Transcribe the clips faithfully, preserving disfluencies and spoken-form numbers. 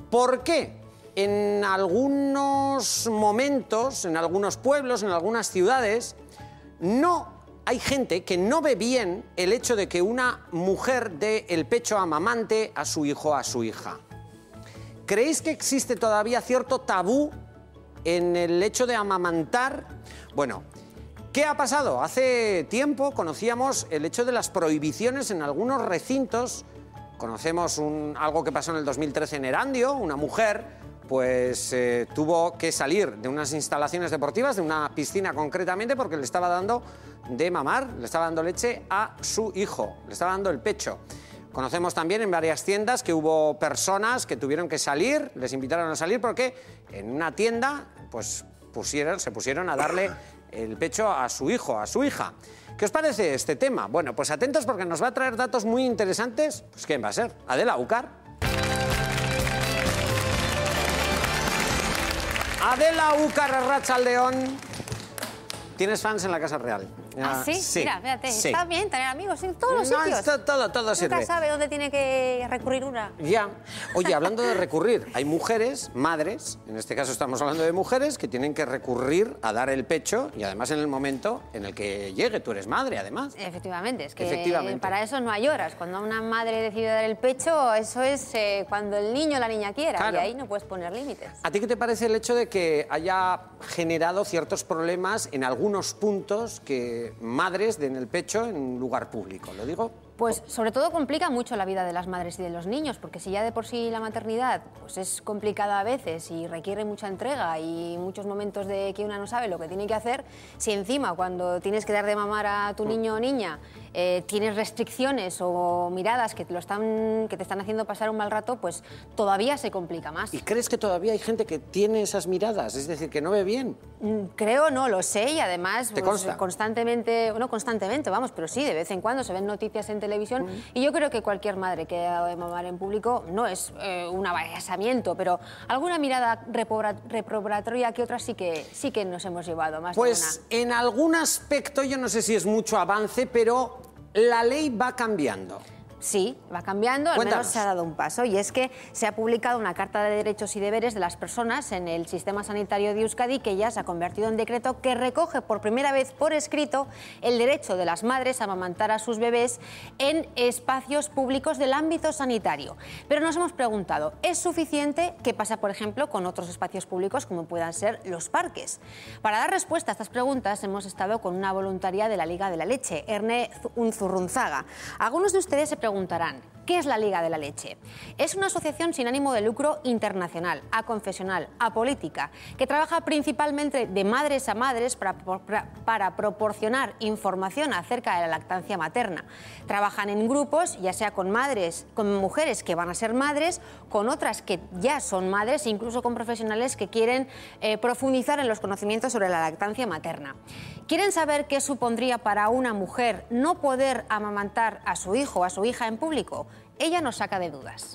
¿Por qué? En algunos momentos, en algunos pueblos, en algunas ciudades, no hay gente que no ve bien el hecho de que una mujer dé el pecho amamante a su hijo o a su hija. ¿Creéis que existe todavía cierto tabú en el hecho de amamantar? Bueno, ¿qué ha pasado? Hace tiempo conocíamos el hecho de las prohibiciones en algunos recintos. Conocemos un, algo que pasó en el dos mil trece en Erandio. Una mujer pues eh, tuvo que salir de unas instalaciones deportivas, de una piscina concretamente, porque le estaba dando de mamar, le estaba dando leche a su hijo, le estaba dando el pecho. Conocemos también en varias tiendas que hubo personas que tuvieron que salir, les invitaron a salir porque en una tienda pues pusieron, se pusieron a darle el pecho a su hijo, a su hija. ¿Qué os parece este tema? Bueno, pues atentos porque nos va a traer datos muy interesantes. Pues ¿quién va a ser? Adela Úcar. Adela Úcar, Arratsaldeon. ¿Tienes fans en la Casa Real? ¿Ah, sí? sí? Mira, fíjate, sí. Está bien tener amigos en todos los no, sitios. Esto, todo, todo sirve. Nunca sabe dónde tiene que recurrir una. Ya. Oye, hablando de recurrir, hay mujeres, madres, en este caso estamos hablando de mujeres, que tienen que recurrir a dar el pecho y además en el momento en el que llegue. Tú eres madre, además. Efectivamente, es que Efectivamente. para eso no hay horas. Cuando una madre decide dar el pecho, eso es eh, cuando el niño o la niña quiera. Claro. Y ahí no puedes poner límites. ¿A ti qué te parece el hecho de que haya generado ciertos problemas en algunos puntos que madres den el pecho en un lugar público? ¿Lo digo? Pues sobre todo complica mucho la vida de las madres y de los niños, porque si ya de por sí la maternidad pues es complicada a veces y requiere mucha entrega y muchos momentos de que una no sabe lo que tiene que hacer, si encima cuando tienes que dar de mamar a tu niño o niña eh, tienes restricciones o miradas que te, lo están, que te están haciendo pasar un mal rato, pues todavía se complica más. ¿Y crees que todavía hay gente que tiene esas miradas? Es decir, que no ve bien. Creo, no, lo sé, y además ¿Te pues, consta? constantemente, no constantemente, vamos, pero sí, de vez en cuando se ven noticias en televisión mm. y yo creo que cualquier madre que ha dado de mamar en público no es eh, un avasallamiento, pero alguna mirada reprobatoria que otras sí que, sí que nos hemos llevado más Pues de una. En algún aspecto, yo no sé si es mucho avance, pero la ley va cambiando. Sí, va cambiando, al Cuéntanos. menos se ha dado un paso, y es que se ha publicado una Carta de Derechos y Deberes de las Personas en el Sistema Sanitario de Euskadi, que ya se ha convertido en decreto, que recoge por primera vez por escrito el derecho de las madres a amamantar a sus bebés en espacios públicos del ámbito sanitario. Pero nos hemos preguntado, ¿es suficiente? ¿Qué pasa, por ejemplo, con otros espacios públicos como puedan ser los parques? Para dar respuesta a estas preguntas hemos estado con una voluntaria de la Liga de la Leche, Erne Unzurrunzaga. Algunos de ustedes se preguntarán, ¿qué es la Liga de la Leche? Es una asociación sin ánimo de lucro internacional, aconfesional, apolítica, que trabaja principalmente de madres a madres para, para, para proporcionar información acerca de la lactancia materna. Trabajan en grupos, ya sea con madres, con mujeres que van a ser madres, con otras que ya son madres, incluso con profesionales que quieren eh, profundizar en los conocimientos sobre la lactancia materna. ¿Quieren saber qué supondría para una mujer no poder amamantar a su hijo o a su hija en público? Ella nos saca de dudas.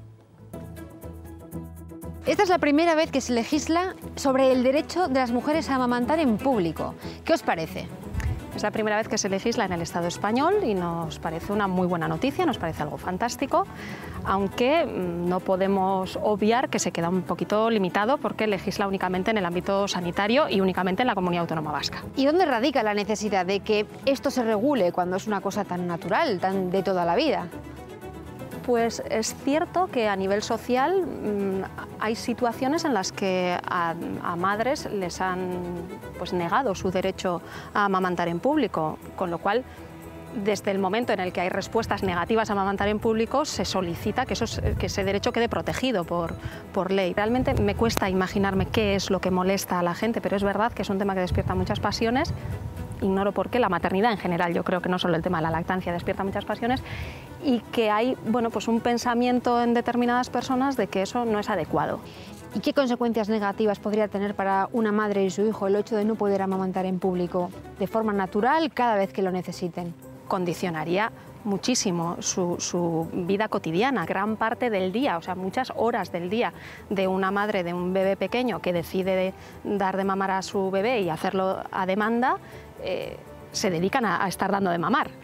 Esta es la primera vez que se legisla sobre el derecho de las mujeres a amamantar en público. ¿Qué os parece? Es la primera vez que se legisla en el Estado español y nos parece una muy buena noticia, nos parece algo fantástico, aunque no podemos obviar que se queda un poquito limitado porque legisla únicamente en el ámbito sanitario y únicamente en la Comunidad Autónoma Vasca. ¿Y dónde radica la necesidad de que esto se regule cuando es una cosa tan natural, tan de toda la vida? Pues es cierto que a nivel social mmm, hay situaciones en las que a, a madres les han pues, negado su derecho a amamantar en público, con lo cual desde el momento en el que hay respuestas negativas a amamantar en público se solicita que, eso, que ese derecho quede protegido por, por ley. Realmente me cuesta imaginarme qué es lo que molesta a la gente, pero es verdad que es un tema que despierta muchas pasiones. Ignoro por qué, la maternidad en general, yo creo que no solo el tema de la lactancia despierta muchas pasiones, y que hay bueno, pues un pensamiento en determinadas personas de que eso no es adecuado. ¿Y qué consecuencias negativas podría tener para una madre y su hijo el hecho de no poder amamantar en público de forma natural cada vez que lo necesiten? Condicionaría muchísimo su, su vida cotidiana, gran parte del día, o sea, muchas horas del día de una madre de un bebé pequeño que decide dar de mamar a su bebé y hacerlo a demanda, eh, se dedican a, a estar dando de mamar.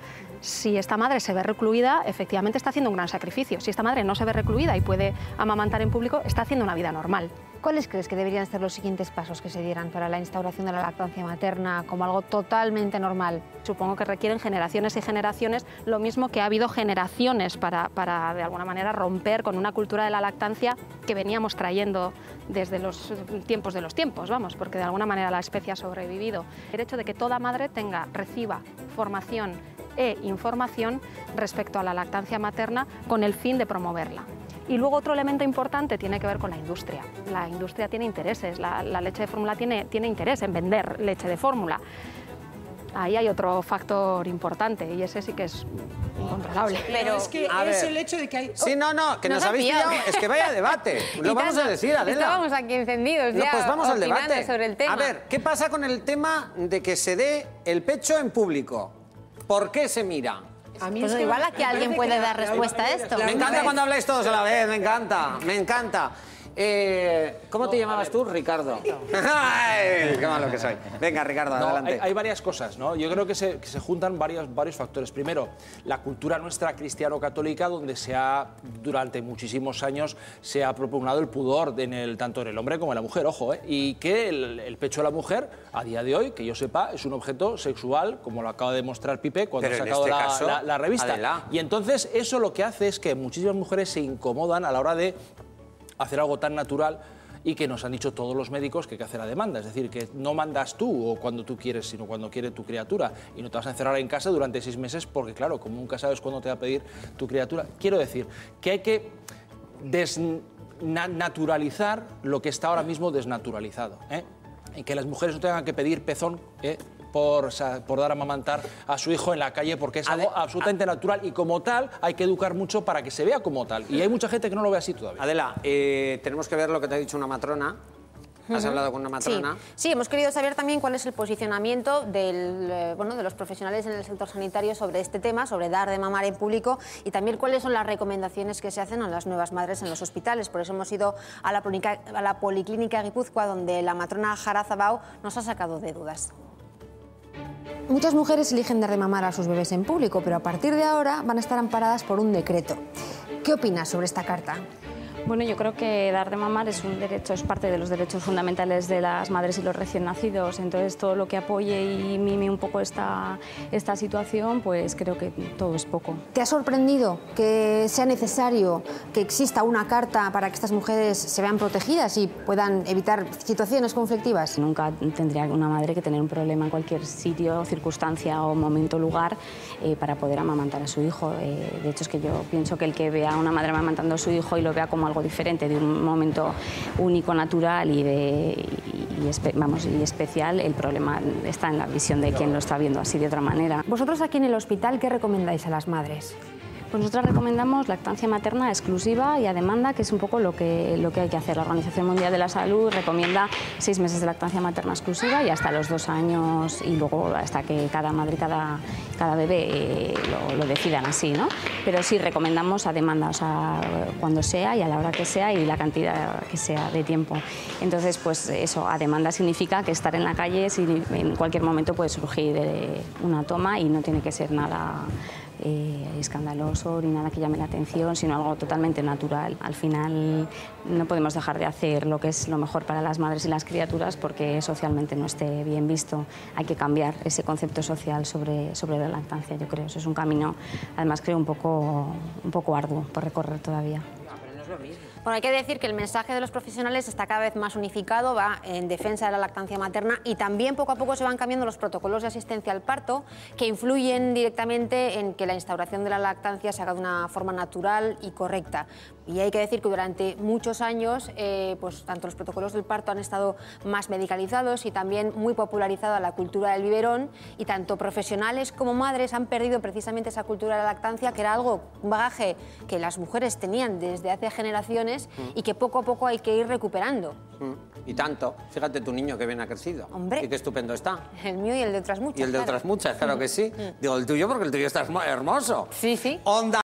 Si esta madre se ve recluida, efectivamente está haciendo un gran sacrificio. Si esta madre no se ve recluida y puede amamantar en público, está haciendo una vida normal. ¿Cuáles crees que deberían ser los siguientes pasos que se dieran para la instauración de la lactancia materna como algo totalmente normal? Supongo que requieren generaciones y generaciones, lo mismo que ha habido generaciones para, para de alguna manera romper con una cultura de la lactancia que veníamos trayendo desde los tiempos de los tiempos, vamos, porque de alguna manera la especie ha sobrevivido. El hecho de que toda madre tenga, reciba formación e información respecto a la lactancia materna con el fin de promoverla. Y luego otro elemento importante tiene que ver con la industria. La industria tiene intereses, la, la leche de fórmula tiene, tiene interés en vender leche de fórmula. Ahí hay otro factor importante y ese sí que es incontrolable. Pero es que a es ver. el hecho de que hay... Sí, no, no, que Nos nos ha habéis pillado. pillado. Es que vaya debate. Lo Y vamos tanto. a decir, Adela. Estábamos aquí encendidos No, ya, pues vamos al opinando debate. sobre el tema. A ver, ¿qué pasa con el tema de que se dé el pecho en público? ¿Por qué se mira? A mí Pues es que igual me- aquí me alguien parece puede que dar la- respuesta a esto. la- Me encanta la- cuando habláis todos a la vez, me encanta, me encanta. Eh, ¿Cómo te llamabas tú, Ricardo? Ay, qué malo que soy. Venga, Ricardo, No, adelante. hay, hay varias cosas, ¿no? Yo creo que se, que se juntan varios, varios factores. Primero, la cultura nuestra cristiano-católica, donde se ha, durante muchísimos años, se ha propugnado el pudor en el, tanto en el hombre como en la mujer, ojo, ¿eh? Y que el, el pecho de la mujer, a día de hoy, que yo sepa, es un objeto sexual, como lo acaba de demostrar Pipe cuando Pero ha en sacado este la, caso, la- la revista. Adela. Y entonces eso lo que hace es que muchísimas mujeres se incomodan a la hora de hacer algo tan natural y que nos han dicho todos los médicos que hay que hacer a demanda. Es decir, que no mandas tú o cuando tú quieres, sino cuando quiere tu criatura. Y no te vas a encerrar en casa durante seis meses porque, claro, como nunca sabes cuándo te va a pedir tu criatura. Quiero decir que hay que desnaturalizar lo que está ahora mismo desnaturalizado, ¿eh? Y que las mujeres no tengan que pedir pezón, ¿eh? Por, o sea, por dar a amamantar a su hijo en la calle, porque es algo absolutamente natural y como tal hay que educar mucho para que se vea como tal. Y hay mucha gente que no lo ve así todavía. Adela, eh, tenemos que ver lo que te ha dicho una matrona. ¿Has hablado con una matrona? Sí, sí, hemos querido saber también cuál es el posicionamiento del, eh, bueno, de los profesionales en el sector sanitario sobre este tema, sobre dar de mamar en público y también cuáles son las recomendaciones que se hacen a las nuevas madres en los hospitales. Por eso hemos ido a la, Polica- a la Policlínica Guipúzcoa, donde la matrona Jara Zabao nos ha sacado de dudas. Muchas mujeres eligen dar de mamar a sus bebés en público, pero a partir de ahora van a estar amparadas por un decreto. ¿Qué opinas sobre esta carta? Bueno, yo creo que dar de mamar es un derecho, es parte de los derechos fundamentales de las madres y los recién nacidos. Entonces, todo lo que apoye y mime un poco esta, esta situación, pues creo que todo es poco. ¿Te ha sorprendido que sea necesario que exista una carta para que estas mujeres se vean protegidas y puedan evitar situaciones conflictivas? Nunca tendría una madre que tener un problema en cualquier sitio, circunstancia o momento, lugar, eh, para poder amamantar a su hijo. Eh, de hecho, es que yo pienso que el que vea a una madre amamantando a su hijo y lo vea como algo diferente, de un momento único, natural y, de, y, espe, vamos, y especial, el problema está en la visión de quien lo está viendo así de otra manera. Vosotros aquí en el hospital, ¿qué recomendáis a las madres? Pues nosotros recomendamos lactancia materna exclusiva y a demanda, que es un poco lo que, lo que hay que hacer. La Organización Mundial de la Salud recomienda seis meses de lactancia materna exclusiva y hasta los dos años y luego hasta que cada madre y cada, cada bebé eh, lo, lo decidan así, ¿no? Pero sí recomendamos a demanda, o sea, cuando sea y a la hora que sea y la cantidad que sea de tiempo. Entonces, pues eso, a demanda significa que estar en la calle, si en cualquier momento puede surgir eh, una toma y no tiene que ser nada Eh, escandaloso ni nada que llame la atención, sino algo totalmente natural. Al final no podemos dejar de hacer lo que es lo mejor para las madres y las criaturas porque socialmente no esté bien visto. Hay que cambiar ese concepto social sobre, sobre la lactancia, yo creo. Eso es un camino, además creo, un poco, un poco arduo por recorrer todavía. Bueno, hay que decir que el mensaje de los profesionales está cada vez más unificado, va en defensa de la lactancia materna y también poco a poco se van cambiando los protocolos de asistencia al parto que influyen directamente en que la instauración de la lactancia se haga de una forma natural y correcta. Y hay que decir que durante muchos años, eh, pues tanto los protocolos del parto han estado más medicalizados y también muy popularizada la cultura del biberón y tanto profesionales como madres han perdido precisamente esa cultura de la lactancia, que era algo, un bagaje que las mujeres tenían desde hace generaciones y que poco a poco hay que ir recuperando. Y tanto. Fíjate tu niño que bien ha crecido. Hombre. Y qué estupendo está. El mío y el de otras muchas. Y el de claro. otras muchas, claro que sí. Digo el tuyo porque el tuyo está hermoso. Sí, sí. Onda.